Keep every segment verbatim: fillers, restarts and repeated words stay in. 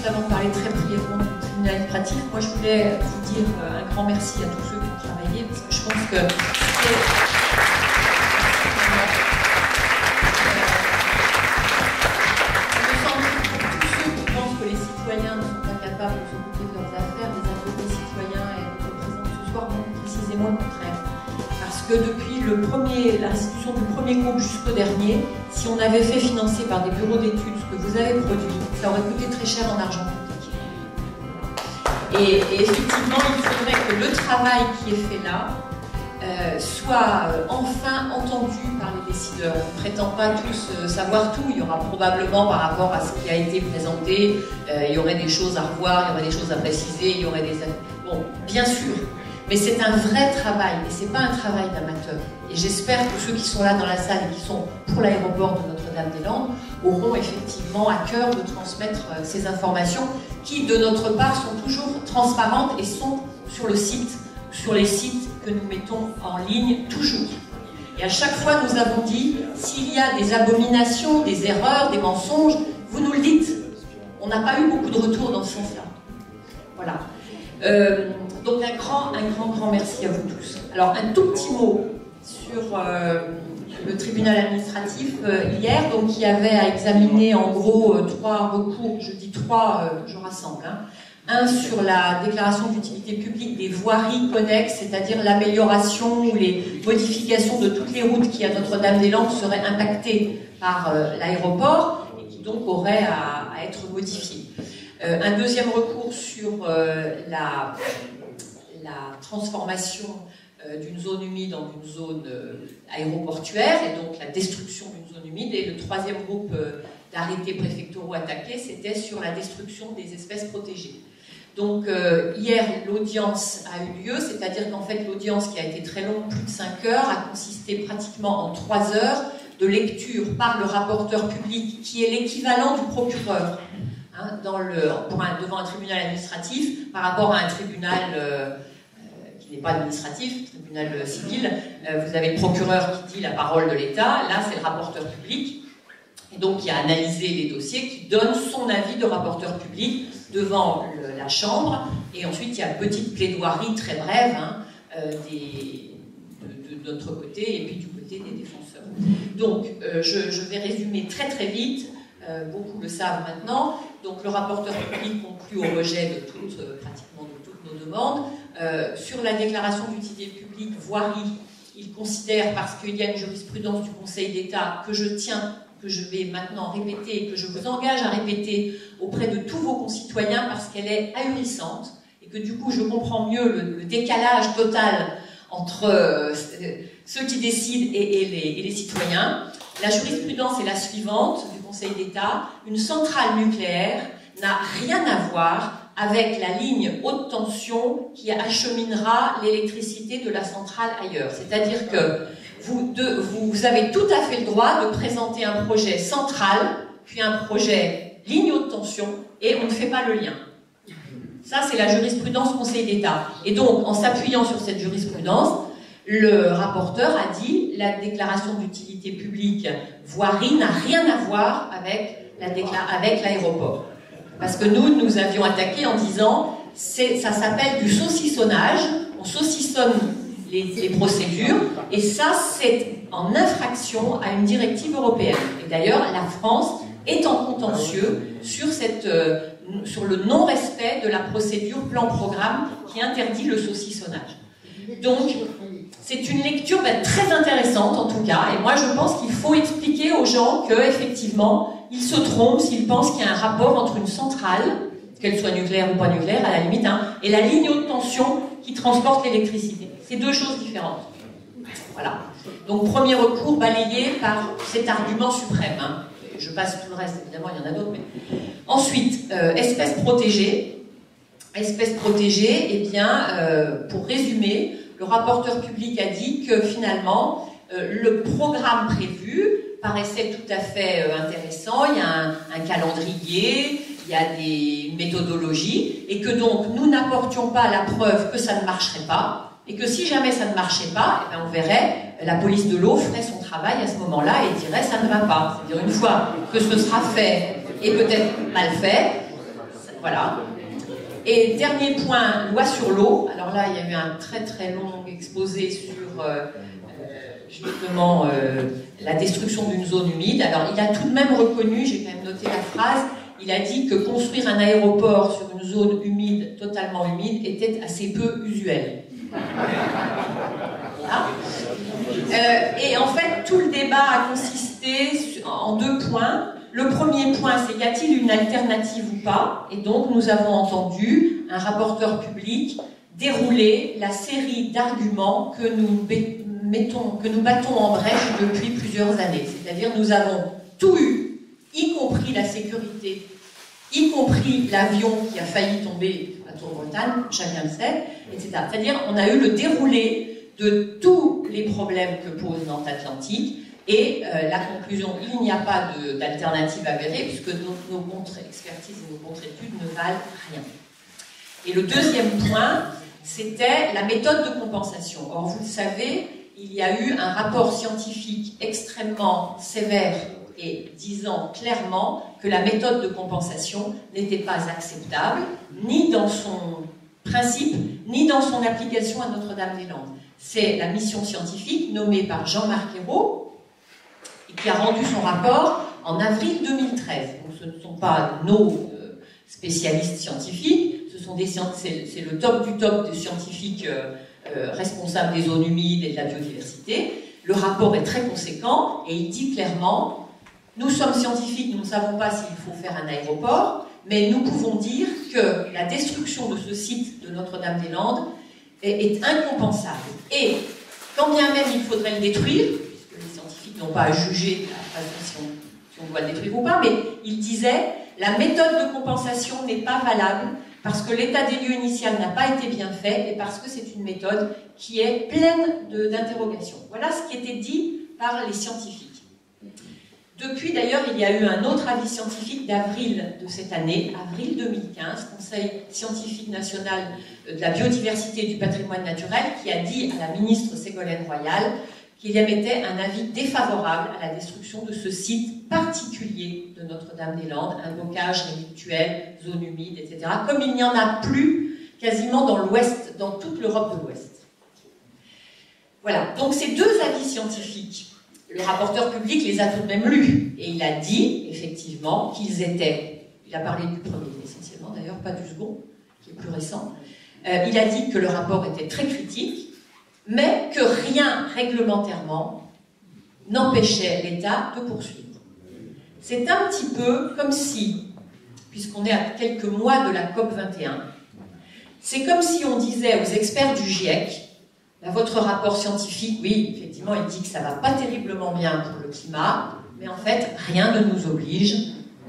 avant de parler très brièvement du tribunal administratif, moi je voulais vous dire un grand merci à tous ceux qui ont travaillé, parce que je pense que je me sens pour tous ceux qui pensent que les citoyens ne sont pas capables de s'occuper de leurs affaires, des avocats citoyens et les représentants ce soir, non, précisément le contraire. Parce que depuis le premier, la restitution du premier groupe jusqu'au dernier, si on avait fait financer par des bureaux d'études ce que vous avez produit, ça aurait coûté très cher en argent public. Et, et effectivement, il faudrait que le travail qui est fait là euh, soit euh, enfin entendu par les décideurs. On ne prétend pas tous euh, savoir tout. Il y aura probablement, par rapport à ce qui a été présenté, euh, il y aurait des choses à revoir, il y aurait des choses à préciser, il y aurait des... Bon, bien sûr. Mais c'est un vrai travail, et c'est pas un travail d'amateur. Et j'espère que ceux qui sont là dans la salle et qui sont pour l'aéroport de Notre-Dame-des-Landes auront effectivement à cœur de transmettre euh, ces informations qui, de notre part, sont toujours transparentes et sont sur le site, sur les sites que nous mettons en ligne, toujours. Et à chaque fois, nous avons dit, s'il y a des abominations, des erreurs, des mensonges, vous nous le dites. On n'a pas eu beaucoup de retours dans ce sens-là. Voilà. Euh, donc un grand, un grand, grand merci à vous tous. Alors un tout petit mot sur euh, le tribunal administratif euh, hier, donc qui avait à examiner en gros euh, trois recours, je dis trois, euh, je rassemble. Hein. Un sur la déclaration d'utilité publique des voiries connexes, c'est-à-dire l'amélioration ou les modifications de toutes les routes qui à Notre-Dame-des-Landes seraient impactées par euh, l'aéroport et qui donc auraient à, à être modifiées. Euh, un deuxième recours sur euh, la, la transformation euh, d'une zone humide en une zone euh, aéroportuaire et donc la destruction d'une zone humide. Et le troisième groupe euh, d'arrêtés préfectoraux attaqués, c'était sur la destruction des espèces protégées. Donc euh, hier, l'audience a eu lieu, c'est-à-dire qu'en fait l'audience qui a été très longue, plus de cinq heures, a consisté pratiquement en trois heures de lecture par le rapporteur public qui est l'équivalent du procureur. Dans le, pour un, devant un tribunal administratif par rapport à un tribunal euh, qui n'est pas administratif, tribunal euh, civil. Euh, vous avez le procureur qui dit la parole de l'État, là c'est le rapporteur public, et donc qui a analysé les dossiers, qui donne son avis de rapporteur public devant le, la Chambre, et ensuite il y a une petite plaidoirie très brève hein, euh, des, de, de notre côté et puis du côté des défenseurs. Donc euh, je, je vais résumer très très vite. Euh, beaucoup le savent maintenant. Donc le rapporteur public conclut au rejet de toutes, euh, pratiquement de toutes nos demandes. Euh, sur la déclaration d'utilité publique voirie, il considère, parce qu'il y a une jurisprudence du Conseil d'État que je tiens, que je vais maintenant répéter, et que je vous engage à répéter auprès de tous vos concitoyens, parce qu'elle est ahurissante, et que du coup je comprends mieux le, le décalage total entre euh, ceux qui décident et, et, les, et les citoyens. La jurisprudence est la suivante du Conseil d'État. Une centrale nucléaire n'a rien à voir avec la ligne haute tension qui acheminera l'électricité de la centrale ailleurs. C'est-à-dire que vous, de, vous avez tout à fait le droit de présenter un projet central, puis un projet ligne haute tension, et on ne fait pas le lien. Ça, c'est la jurisprudence Conseil d'État. Et donc, en s'appuyant sur cette jurisprudence, le rapporteur a dit la déclaration d'utilité publique voirie n'a rien à voir avec la décla- avec l'aéroport. Parce que nous, nous avions attaqué en disant c'est, ça s'appelle du saucissonnage, on saucissonne les, les procédures, et ça, c'est en infraction à une directive européenne. Et d'ailleurs, la France est en contentieux sur, cette, euh, sur le non-respect de la procédure plan-programme qui interdit le saucissonnage. Donc, c'est une lecture ben, très intéressante en tout cas, et moi je pense qu'il faut expliquer aux gens qu'effectivement, ils se trompent s'ils pensent qu'il y a un rapport entre une centrale, qu'elle soit nucléaire ou pas nucléaire à la limite, hein, et la ligne haute tension qui transporte l'électricité. C'est deux choses différentes. Voilà. Donc premier recours balayé par cet argument suprême. Hein. Je passe tout le reste, évidemment, il y en a d'autres. Mais... Ensuite, euh, espèces protégées. Espèces protégées, eh bien, euh, pour résumer, le rapporteur public a dit que finalement, euh, le programme prévu paraissait tout à fait euh, intéressant. Il y a un, un calendrier, il y a des méthodologies, et que donc nous n'apportions pas la preuve que ça ne marcherait pas, et que si jamais ça ne marchait pas, eh bien, on verrait, la police de l'eau ferait son travail à ce moment-là et dirait ça ne va pas. C'est-à-dire une fois que ce sera fait et peut-être mal fait, Voilà. Et dernier point, loi sur l'eau. Alors là, il y a eu un très très long exposé sur euh, justement euh, la destruction d'une zone humide. Alors il a tout de même reconnu, j'ai quand même noté la phrase, il a dit que construire un aéroport sur une zone humide, totalement humide, était assez peu usuel. Voilà. Euh, et en fait, tout le débat a consisté en deux points. Le premier point, c'est y a-t-il une alternative ou pas? Et donc, nous avons entendu un rapporteur public dérouler la série d'arguments que nous mettons, que nous battons en brèche depuis plusieurs années. C'est-à-dire, nous avons tout eu, y compris la sécurité, y compris l'avion qui a failli tomber à Tour-Bretagne, chacun le sait, et cetera. C'est-à-dire, on a eu le déroulé de tous les problèmes que pose Nantes Atlantique. Et euh, la conclusion, il n'y a pas d'alternative avérée, puisque nos, nos contre-expertises et nos contre-études ne valent rien. Et le deuxième point, c'était la méthode de compensation. Or, vous le savez, il y a eu un rapport scientifique extrêmement sévère et disant clairement que la méthode de compensation n'était pas acceptable, ni dans son principe, ni dans son application à Notre-Dame-des-Landes. C'est la mission scientifique nommée par Jean-Marc Ayrault, qui a rendu son rapport en avril deux mille treize. Donc, ce ne sont pas nos euh, spécialistes scientifiques, ce sont des c'est le top du top des scientifiques euh, euh, responsables des zones humides et de la biodiversité. Le rapport est très conséquent et il dit clairement, nous sommes scientifiques, nous ne savons pas s'il faut faire un aéroport, mais nous pouvons dire que la destruction de ce site de Notre-Dame-des-Landes est, est incompensable. Et quand bien même il faudrait le détruire, n'ont pas à juger de la façon si on, si on doit le détruire ou pas, mais il disait la méthode de compensation n'est pas valable parce que l'état des lieux initial n'a pas été bien fait et parce que c'est une méthode qui est pleine d'interrogations. Voilà ce qui était dit par les scientifiques. Depuis d'ailleurs, il y a eu un autre avis scientifique d'avril de cette année, avril deux mille quinze, Conseil scientifique national de la biodiversité et du patrimoine naturel, qui a dit à la ministre Ségolène Royal qu'il émettait un avis défavorable à la destruction de ce site particulier de Notre-Dame-des-Landes, un bocage rélictuel, zone humide, et cetera, comme il n'y en a plus quasiment dans l'Ouest, dans toute l'Europe de l'Ouest. Voilà, donc ces deux avis scientifiques, le rapporteur public les a tout de même lus, et il a dit, effectivement, qu'ils étaient, il a parlé du premier essentiellement d'ailleurs, pas du second, qui est plus récent, euh, il a dit que le rapport était très critique, mais que rien réglementairement n'empêchait l'État de poursuivre. C'est un petit peu comme si, puisqu'on est à quelques mois de la COP vingt et un, c'est comme si on disait aux experts du GIEC, ben, votre rapport scientifique, oui, effectivement, il dit que ça ne va pas terriblement bien pour le climat, mais en fait, rien ne nous oblige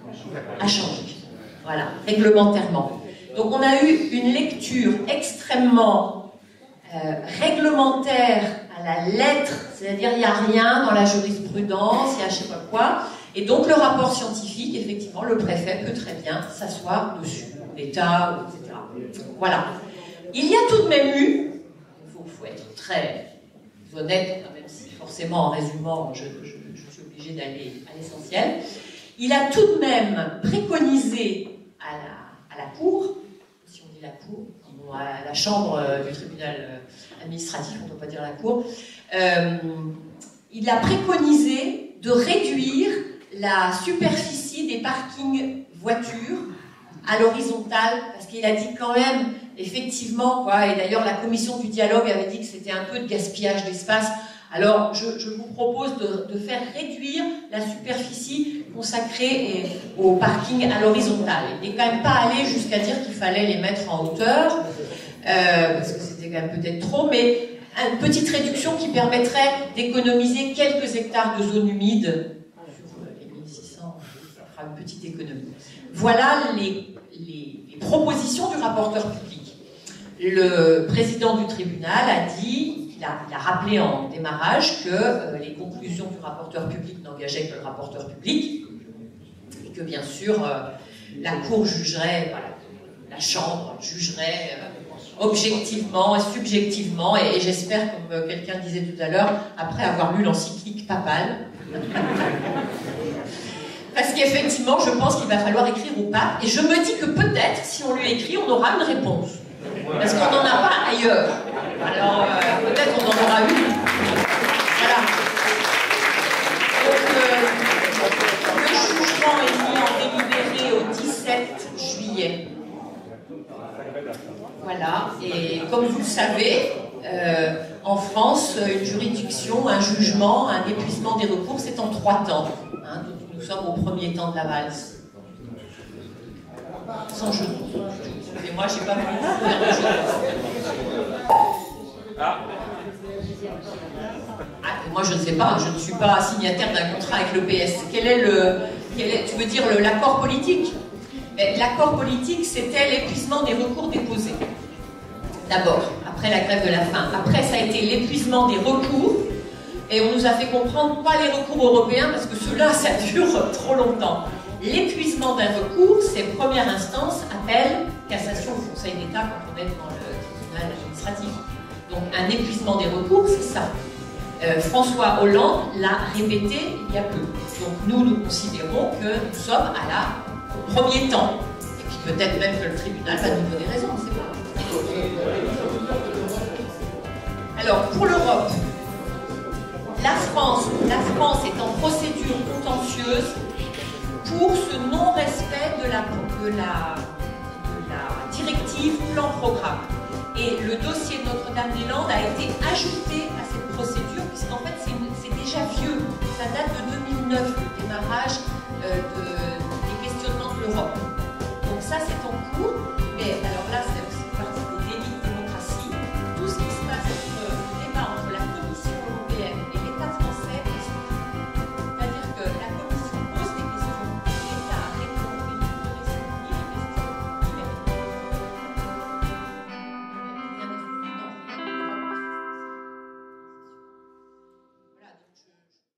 à changer. Voilà, réglementairement. Donc on a eu une lecture extrêmement Euh, réglementaire à la lettre, c'est-à-dire il n'y a rien dans la jurisprudence, il y a je ne sais pas quoi, et donc le rapport scientifique, effectivement, le préfet peut très bien s'asseoir dessus, l'État, et cetera. Voilà. Il y a tout de même eu, il faut, faut être très honnête, même si forcément en résumant, je, je, je suis obligée d'aller à l'essentiel, il a tout de même préconisé à la, à la Cour, si on dit la Cour, à la chambre du tribunal administratif, on ne doit pas dire la cour, euh, il a préconisé de réduire la superficie des parkings voitures à l'horizontale, parce qu'il a dit quand même, effectivement, quoi, et d'ailleurs la commission du dialogue avait dit que c'était un peu de gaspillage d'espace. Alors je, je vous propose de, de faire réduire la superficie consacrée au parking à l'horizontale. Il n'est quand même pas allé jusqu'à dire qu'il fallait les mettre en hauteur, euh, parce que c'était quand même peut-être trop, mais une petite réduction qui permettrait d'économiser quelques hectares de zone humide. Sur les mille six cents, ça fera une petite économie. Voilà les, les, les propositions du rapporteur public. Le président du tribunal a dit... Il a, il a rappelé en démarrage que euh, les conclusions du rapporteur public n'engageaient que le rapporteur public et que bien sûr euh, la Cour jugerait, voilà, la Chambre jugerait euh, objectivement et subjectivement et, et j'espère, comme euh, quelqu'un disait tout à l'heure, après avoir lu l'encyclique papale, Parce qu'effectivement, je pense qu'il va falloir écrire au pape, et je me dis que peut-être, si on lui écrit, on aura une réponse. Parce qu'on n'en a pas ailleurs. Alors, euh, peut-être on en aura une. Voilà. Donc, euh, le jugement est mis en délibéré au dix-sept juillet. Voilà. Et comme vous le savez, euh, en France, une juridiction, un jugement, un épuisement des recours, c'est en trois temps. Hein, donc nous sommes au premier temps de la valse. Sans jeu de mots. Et moi, j'ai pas voulu faire de jeu de mots. Ah. Ah, moi, je ne sais pas. Je ne suis pas signataire d'un contrat avec le P S. Quel est le, quel est, tu veux dire l'accord politique? L'accord politique, c'était l'épuisement des recours déposés. D'abord, après la grève de la faim. Après, ça a été l'épuisement des recours. Et on nous a fait comprendre, pas les recours européens, parce que ceux-là, ça dure trop longtemps. L'épuisement d'un recours, c'est première instance, appel, cassation au Conseil d'État quand on est dans le tribunal administratif. Donc un épuisement des recours, c'est ça. Euh, François Hollande l'a répété il y a peu. Donc nous, nous considérons que nous sommes à la, au premier temps. Et puis peut-être même que le tribunal va nous donner raison, on ne sait pas. Alors, pour l'Europe, la France, la France est en procédure contentieuse pour ce non-respect de la, de, la, de la directive plan-programme. Et le dossier de Notre-Dame-des-Landes a été ajouté à cette procédure, puisqu'en fait c'est déjà vieux. Ça date de deux mille neuf, le démarrage euh, de, des questionnements de l'Europe. Donc ça c'est en cours.